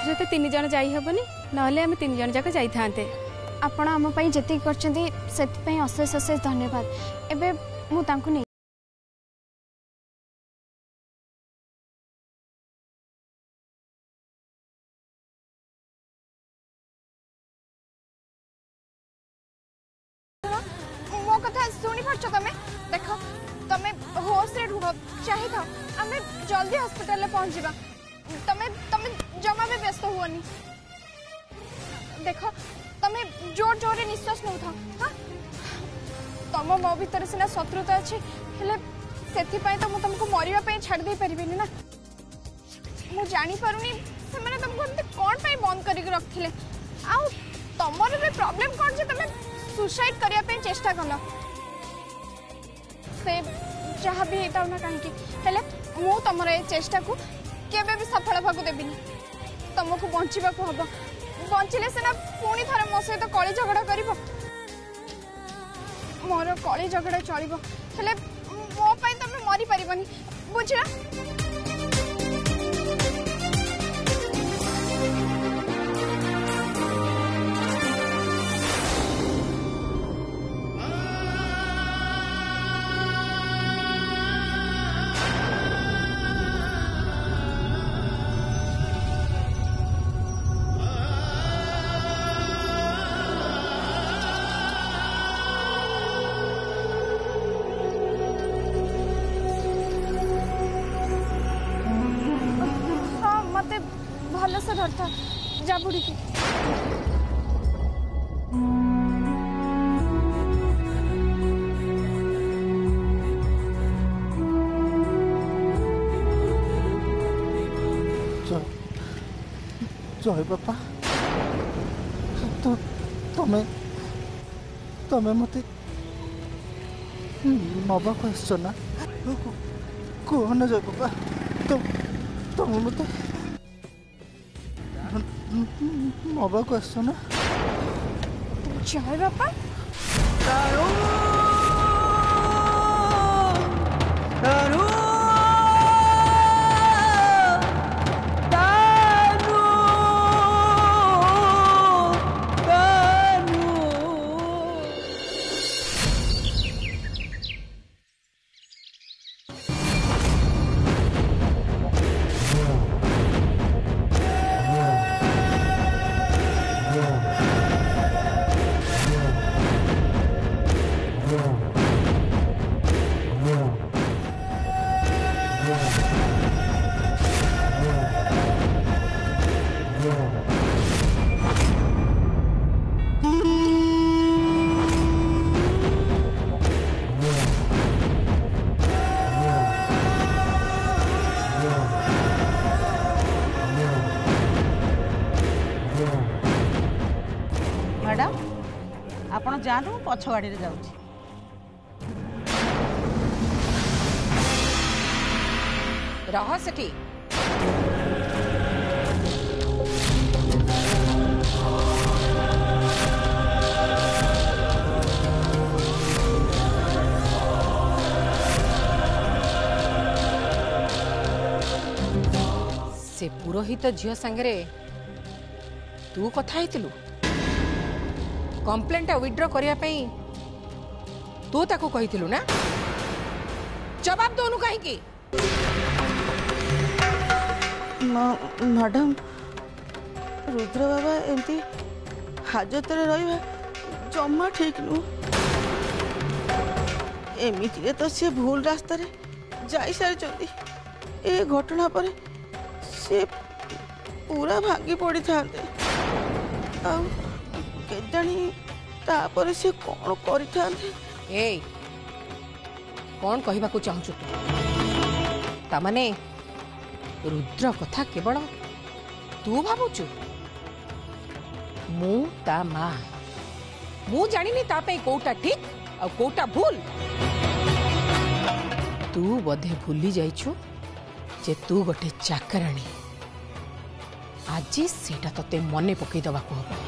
सहित 3 जन जाई हेबनी नहले आम 3 जन जाक जाई थांते। आपण आम पई जति करचंदी सेति पई अशेष अशेष धन्यवाद। एबे मु तांको नै मो कथा सुनी पारछ तमे देखो तमे होश रे ढूंढो चाहे था आमे जल्दी हॉस्पिटल ले पहुंच जीवा। तमे तमे जमा भी व्यस्त हुओनी। देखो तमे जोर जोर रे निश्वास नउ था। हां तम मो भीतर सिना शत्रुता अछि हेले सेथि पय त मु तुमको मरिवा पय छाड़ दे परिबिनी ना। मु जानि पारुनी से माने तुमको कोन पय बंद करी के रखथिले आ तमर भी प्रॉब्लम कोन जे तमे सुसाइड करिया पे चेष्टा कल से जहाँ भी होता ना कहीं हेले मु तुम चेष्टा को केबे भी सफल भाग देविनी। तुमको बंचा हम बंचिले सीना पुणी थे मो सहित कली झगड़ा कर मोर कली झगड़ा चलो हेले मो तुम मरी पारबनी बुझला। भल से धरता जा बुड़ी की जय बापा तो तमें तमें मते नबा को ना कौन जय बापा तुम मते नबा को ना जय बापा मैडम आपण जातु पछ गाड़ी जाऊँ रह सेठी से पुरोहित झील सांगे तू कथा हेतिलु कंप्लेंट विड्रॉ करने तू ताकू कहिथिलु ना जवाब दोनु कहीं मैडम रुद्र बाबा एमती हाजत रहा जमा ठीक नु एमती तो सी भूल रास्ता जाई सारी ए घटना पर से पूरा भांगी पड़ी था केजाणी तापर से कौन करिथांते ए कौन कहबा को चाहछु ता माने रुद्र कथा केवल तू भावुचु मु ता मां मु जानिनी ता पे कोटा ठीक आ कोटा भूल तू बधे भूली जाइछु जे तू गोटे चाकराणी आज सेटा तते मने पकई दबा को हबो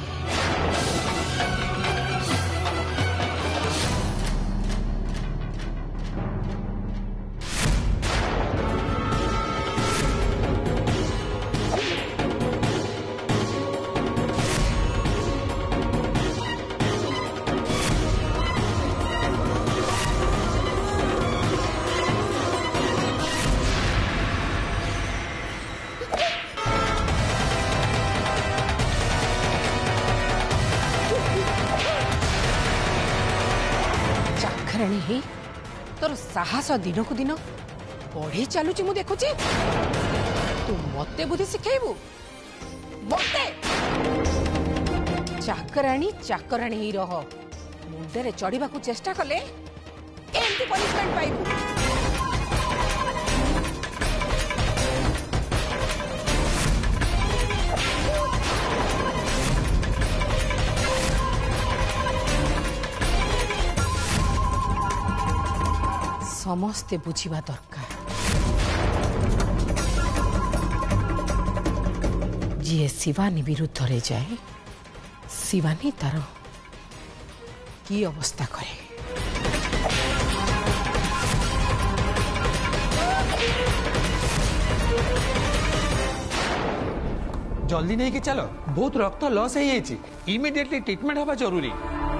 चाकराणी ही तोर साहस दिन को दिन बढ़ी चलुची मु देखुची। तू मते बुद्धि शिखेबू मते चाकराणी चाकराणी ही रह मुंडे चढ़ा चेष्टा कले एमती पनिशमेंट पाइबू। समस्ते बुझिबा दरकार जी शिवानी विरुद्ध रे जाए शिवानी तार की अवस्था करे। जल्दी नहीं कि चलो बहुत रक्त लॉस है इमिडिएटली ट्रीटमेंट हवा जरूरी।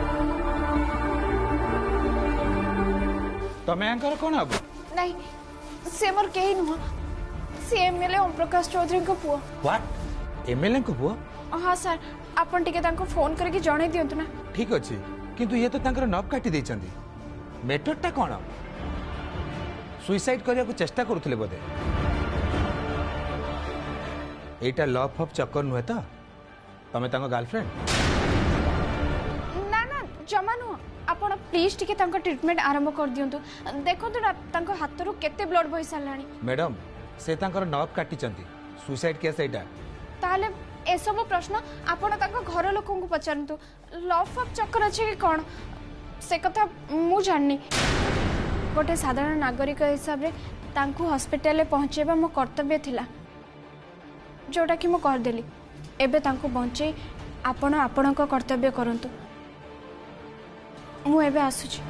तमें यांकर कौन हब नहीं से मोर केही नुह से एमएलए ओम प्रकाश चौधरी को पुओ। व्हाट एमएलए को पुओ? हाँ सर आपन टिके तांको फोन करके जणे दियंतु ना। ठीक अछि किंतु ये तो तांकर नब काटी देचंदी मेथडटा कोन सुइसाइड करिया को चेष्टा करूथले बोधे एटा लव ऑफ चक्कर नुहे तो तमे तांको गर्लफ्रेंड ना ना जमा नुह आपण प्लीज टिके तांको ट्रीटमेंट आरंभ कर दियंतु देखंतु ना तांको हाथ रु केते ब्लड बहि सालानी। मैडम से तांकर नब काटी चंती सुइसाइड केस एटा ताले ए सब प्रश्न आपण तांको घर लोकन को पचारंतु लव ऑफ चक्कर अछि कि कोन से कथा मु जाननी। गोटे साधारण नागरिक हिसाब रे तांको हॉस्पिटल ले पहुंचेबा मो कर्तव्य थिला जोटा कि मु कर देली। एबे तांको बंचे आपण आपण को कर्तव्य करंतु मु एबे आसुची।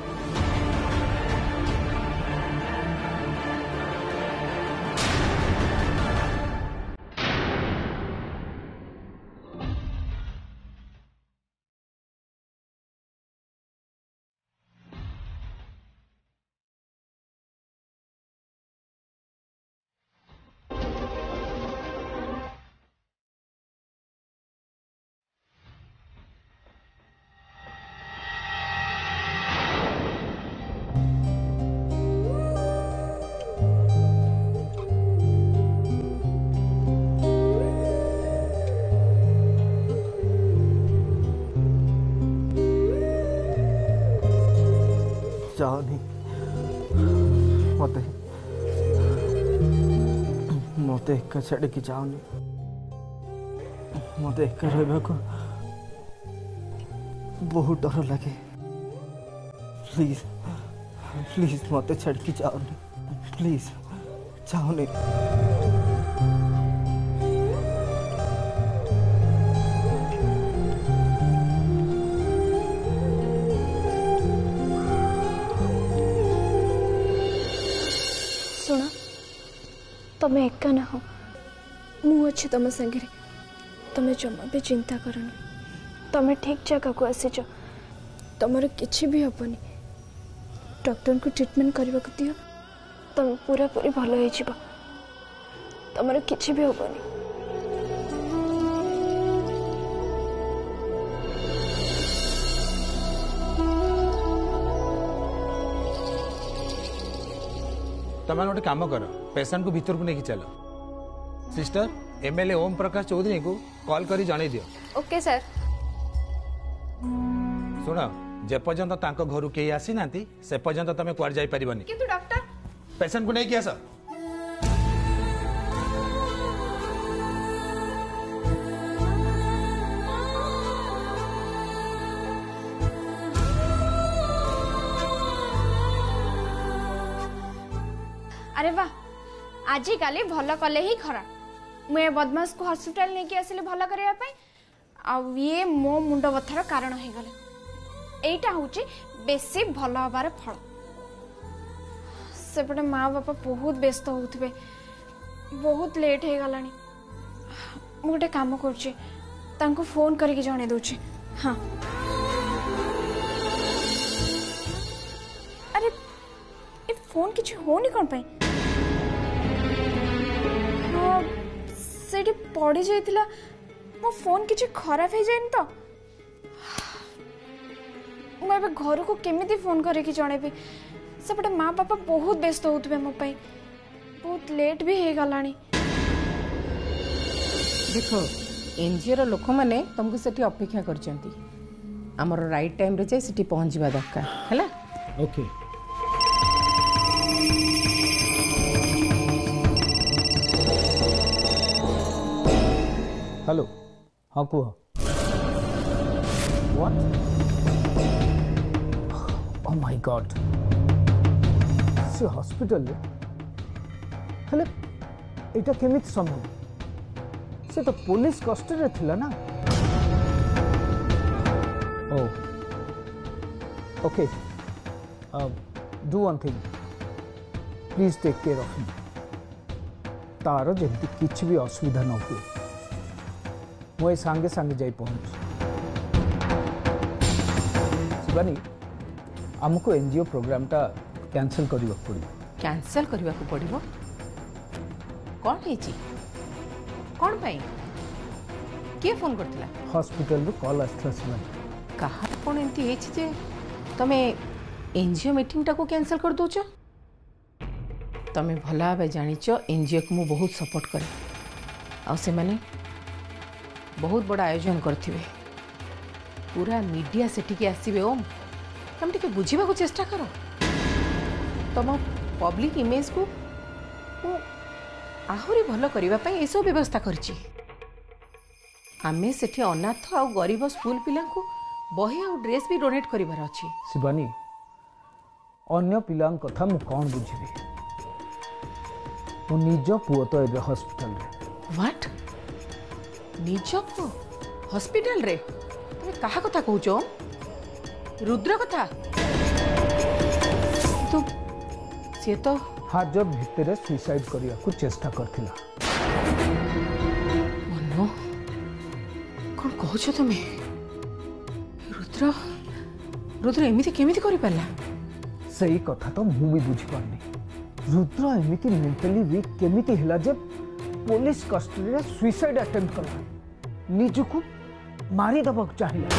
जाओनी मते मते एक छाड़ की जाओनी मते एक रहा को बहुत डर लगे। प्लीज प्लीज मते छाड़ की जाओनी प्लीज जाओनी। सुना तमें एका ना हो मु अच्छी तुम संगे तमें जमा भी चिंता करनी तमें ठीक जगह को आसीच तुमर किसी भी हेनी डॉक्टर को ट्रीटमेंट करने को दियो तुम पूरा पूरी भल हो तुमर किसी भी हेनी। तमें गोटे काम कर पेशेंट को भीतर को लेकिन चलो सिस्टर एमएलए ओम प्रकाश चौधरी को कॉल करी जाने दियो। Okay sir. सुन जे पर्यंत तांको घर के आसी नांती से पर्यंत तमें कुआर जाई परिबनी किंतु डॉक्टर पेशेंट को लेके आस। अरे वाह आजिकाली भल कले ही खराब मुझे बदमाश को हॉस्पिटल नहीं कि आसिले भल करने ये मो मुंड बथार कारण हो गला एटा होची बेसी भल हबार फल। सेपटे माँ बापा बहुत व्यस्त होते बहुत लेट हो गला गोटे काम कर फोन करके जणे दूची। हाँ अरे ए फोन किसी होनी कौन पाई हाँ सेठी पड़ी जाइतिला मो फोन किसी खराब हो जाए तो मुझे घर को केमिति फोन करके जनइबी सेपटे माँ बापा बहुत व्यस्त होते मो पाई बहुत लेट भी हो गलानी। देख एनजीओ लोक मैंने तुमको सेठी अपेक्षा करचंती आमर राइट टाइम रे जाई सेठी पहुंचवा दरकार हैला। ओके हेलो हाँ कुह व्हाट ओह माय गॉड से हॉस्पिटल रे हेले एटा केमित संभव से तो पुलिस कस्टडी थिला ना। Oh okay do one thing please take care of him तार जल्दी किसी भी असुविधा न हुए मुझे सांगे सांगे जाई पहुंच शिवानी आमको एनजीओ प्रोग्राम टा कैंसिल करने पड़ो। कैंसिल करने को पड़ो कौन है कौन पाई किए फोन करथिला हॉस्पिटल रो कॉल आस्था शिवानी कहा कौन एमती है जे तमे एनजीओ मीटिंग टा को कैंसिल कर दोच। तमे भला भाई जानिच एनजीओ को मु बहुत सपोर्ट करे आ से माने बहुत बड़ा आयोजन करथिबे पूरा मीडिया सेठी आसबे। ओम तुम टिके बुझीबा को चेष्टा करो तुम पब्लिक इमेज को आहरी भल करबा पई ए सब व्यवस्था करछि। आमे सेठी अनाथ आ गरीब स्कूल पिला को बही आ ड्रेस भी डोनेट करिवार अछि। शिवानी अन्य पिलां कथा मु कौन बुझिबे मो निज पुओ तो एबे हॉस्पिटल रे। व्हाट निज पुओ हॉस्पिटल रे तुम कहा कथा कहूचो रुद्र कथा तो से तो हाजर भितर सुइसाइड करिया को चेष्टा करथिला। मनो कौन कहूचो तुम रुद्र रुद्र एमिति केमिति करि पाला सही कथा तो मु भी बुझी पारनी रुद्र एमिति मेंटली वीक केमिति हिला जे पुलिस कस्टडी रे सुइसाइड अटेम्प्ट कला निज को मारी दबक चाहिला।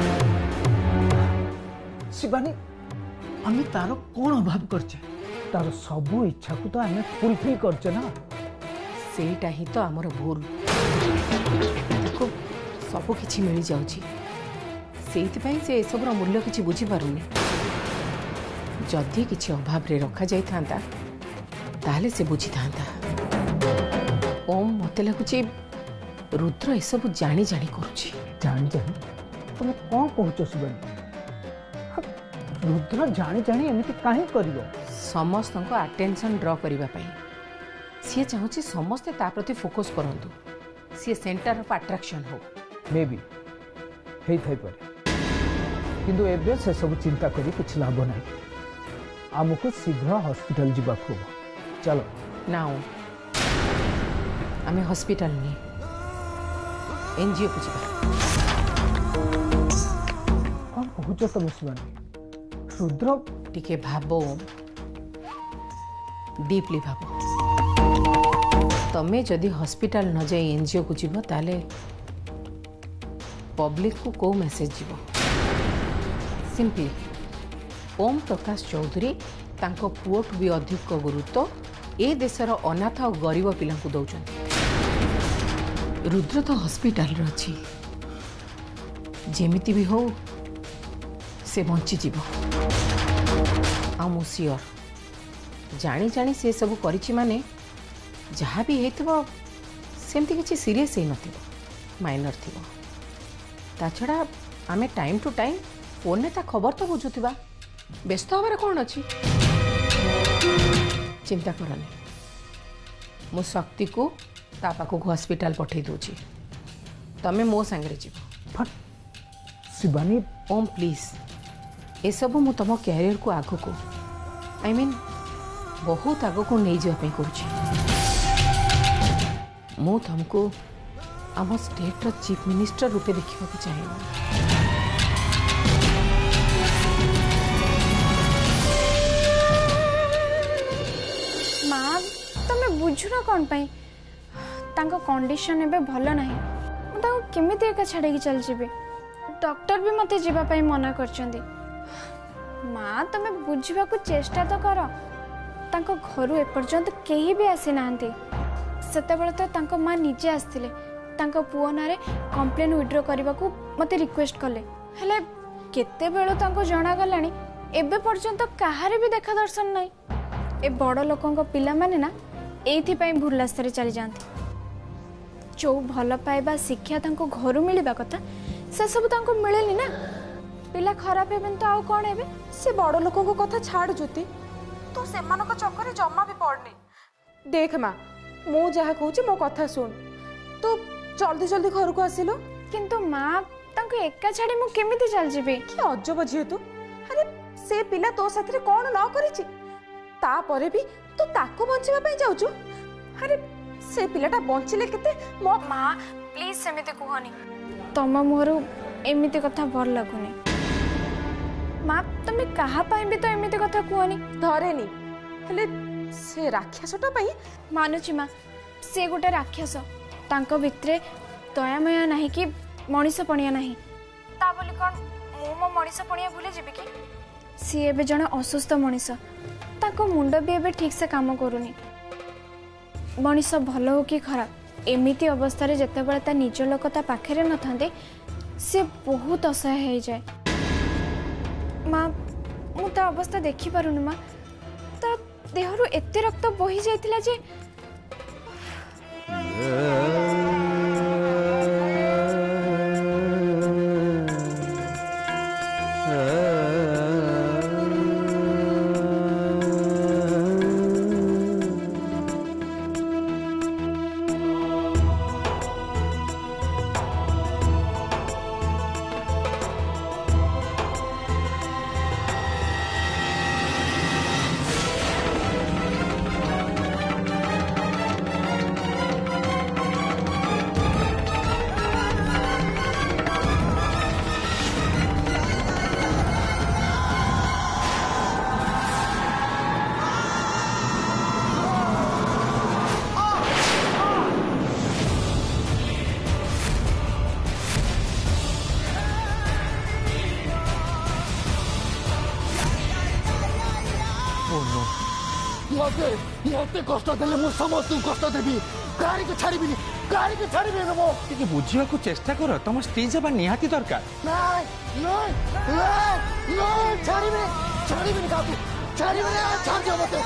शिवानी आमी तारो कोन अभाव करछे तार सब इच्छा को तो आमे फुलफिल करछे ना सेटा ही तो आमर भूल देखो सब किछि मिल जाउछि सेइथिपई से सब मूल्य किछि बुझी पारुनी जदि किछि अभाव रे रखा जाई थांता ताले से बुझी थांता। ओम मते लागुछि रुद्र ए सब जानी जानी करूछि जानी जानी तुम कौन कहूच शिवानी रुद्र जानी जानी एमिति काहे करियो समस्त को अटेंशन ड्रॉ करबा पई सी चाहूछि समस्ते ता प्रति फोकस करंतु सी सेंटर ऑफ अट्रैक्शन हो मे बी हेई थाई पारे किंतु एबे से सब चिंता करी कुछ लाभ नहीं आमको शीघ्र हॉस्पिटल जीवा को चलो नाउ आमे हॉस्पिटल नहीं एनजीओ को जीवा कौन कहूच तुम शिवानी रुद्र टिके भाबो डीपली भाबो तमे जदि हॉस्पिटल न जाई एनजीओ को जीव ताले पब्लिक को को मेसेज जीव सिंपली ओम प्रकाश चौधरी तांको पुओट भी अधिक गुरुत्व ए देशर अनाथ और गरीब पिला को दौरान रुद्र तो हॉस्पिटल रे अछि जेमिति भी हो से बंची जीव आ मु सियोर जानी जानी से सब करिछि माने जहाँ भी हेतबो सेमती किछि सीरियस हे नथिबो माइनर थिबो ता छड़ा आमे टाइम टू टाइम फोन ने ता खबर तो बुझुथिबा व्यस्त हबार कौन अच्छी चिंता करनी मो शक्ति को ता पाखु हॉस्पिटल पठे दूची तमे मो संगे जीव शिवानी ओम प्लीज ए सब मु तुम कैरियर को आगो को आई मीन बहुत आगो को नहीं जापे करूची मु तुमको आम स्टेट रो चीफ मिनिस्टर रूपे देखा चाहिए माँ तमें बुझुना कौन पाई तांको कंडीशन एबे भलो नहीं मु ताको केमिति एका छाड़ी चल जीबे डॉक्टर भी मते जीवा पाई मना करचंदी माँ तुम बुझा चेष्टा तो कर तांको घरू एपर्यंत केही भी आसी नांती सेतेबेले तो तांको माँ निजे आसथिले तांको पुओ नारे कंप्लेन विड्रॉ करने को मते रिक्वेस्ट कले हेले केते बेलो तांको जणा गलानी एबे पर्यंत कहारे भी देखा दर्शन नाही ए बड़ लोकंको पिला माने ना एथि पई भूल रास्ता रे चली जांती जो भल पाइबा शिक्षा तांको घरू मिलबा कथा से सब तांको मिलेनी ना पिला खराब हेबन तो आउ कोन हेबे से बड़ लोकों को कथा छाड़ ज्योति तू से चक्कर जमा भी पड़नी देख माँ मु जहाँ कहूँ मो कथा सुन तू जल्दी जल्दी घर को आसिलु किंतु माँ तांको एका छाड़ी मु केमिति चल जिबे कि अजब झील तू अरे से पिला तो साथरे कौन न करिछि ता परे भी तू ताको बंचिबा पई जाउछु अरे से पिलाटा बंचिले केते मो माँ प्लीज सेमिति कहनी तम मोहरु एमिति कथा भल लागुनी माँ तुम कहा पाई भी तो एमिति कथा कहनी धरेनी हेले से राक्षसटा पई मानुची माँ से गोटे राक्षस तांको भितरे दयामया नाही कि मनीष पणिया नाही ता बोली कौन मु मो मनीष पणिया भूले जीवी कि सी एबे जण असुस्थ मनीष ताको मुंड भी एबे ठीक से काम करूनी मनीष भल हो कि खराब एमिति अवस्था रे जेतेबेले ता निज लोक ता पाखरे न थांदे से बहुत असहाय हो जाए माँ मु ता अवस्था देखि पारुनी माँ ता देहरु एते रक्त बही जाइतिला जे मते कष्ट देले मु समस्त कष्ट देबी गाड़ी को छाड़बी गाड़ी को छाड़बी मो टिके बुझिया को चेष्टा करो तुम स्टेज बा निहाती दरकार नहीं नहीं नहीं छाड़बी काकू छाड़बी छाड़ दियो मते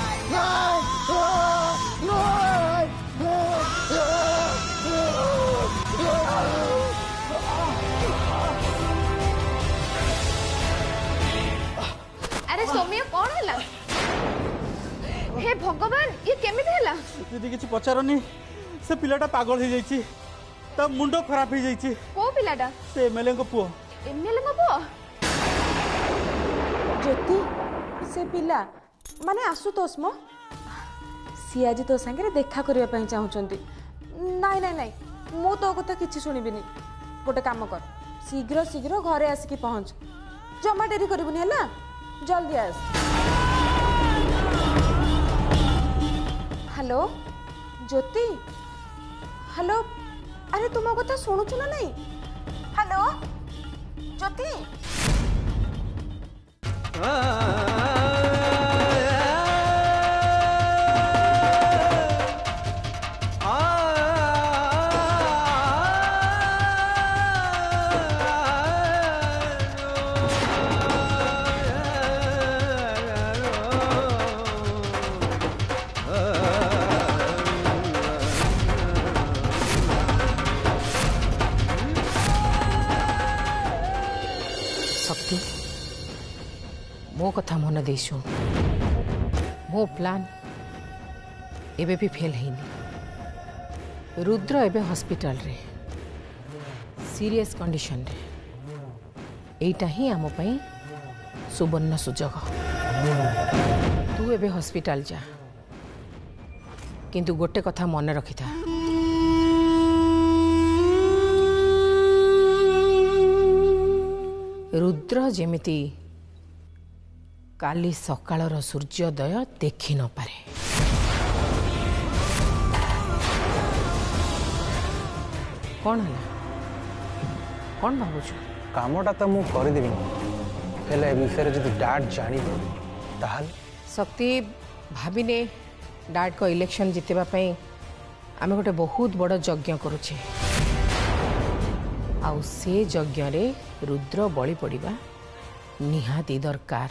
अरे सौम्य कौन है हे भगवान ये केमिति हला दीदी किछि पचारनी से पिलाटा पागल हो जाइछि ता मुंडो खराब हो जाइछि को पिलाटा से एमएलए को पुओ पुओ ज्योति से पिला माने आशुतोष मो सी आज तो संगे देखा करबा पई चाहुचंती नाई नाई नाई मु तो कथा किछि सुनिबिनी गोटे काम कर शीघ्र शीघ्र घरे आसिकी पहुंच जमा डेरी करबुनी हला जल्दी आस हेलो ज्योति हेलो अरे तुम कथा शुणुच ना नहीं हेलो ज्योति मो कथा मन दे शुण मो प्लान एबे भी फेल हैनी रुद्र एबे हॉस्पिटल रे सीरियस कंडीशन रे एटा ही आम पई सुवर्ण सुजोग तू एबे हॉस्पिटल जा किंतु गोटे कथा मन रखी था रुद्र जेमिति काली सकाळर सूर्योदय देखि न पारे कौन है कौन भावुछु कामटा तो मु कर देबी हेले विषय जदि डैड जानी ताहल शक्ति भाविने डैड को इलेक्शन जितवा आम गोटे बहुत बड़ यज्ञ करुचे आउ से यज्ञ रे रुद्र बलि पड़िबा निहाती दरकार।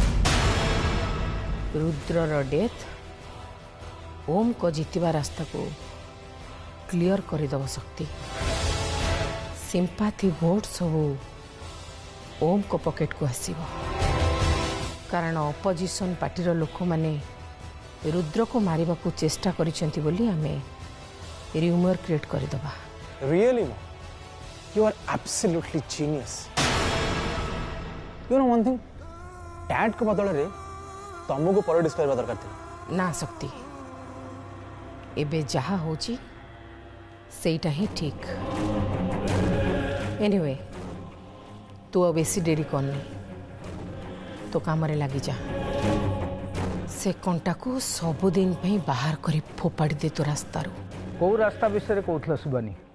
रुद्रर डेथ ओम को जीतिबा रास्ता को क्लियर करदब शक्ति। सिंपाथी वोट सबू ओम को पॉकेट को आसीबो कारण अपोजिशन पार्टीर लोक माने रुद्र को मारिबा को चेष्टा करिसेंती बोली आमे र्यूमर क्रिएट करदबा। Really you are absolutely genius. You know one thing dad को बदल रे तुमको पॉलिटिक्स करबा दरकार थी ना शक्ति एबे जहा होची सेटा ही ठीक। एनीवे तू अब बेसी देरी करनी तो काम रे लगी जा से कंटा को सबुदिन बाहर करी फोपाड़ी दे तो रास्तारू। कौ रास्ता विषय कहूला शिवानी?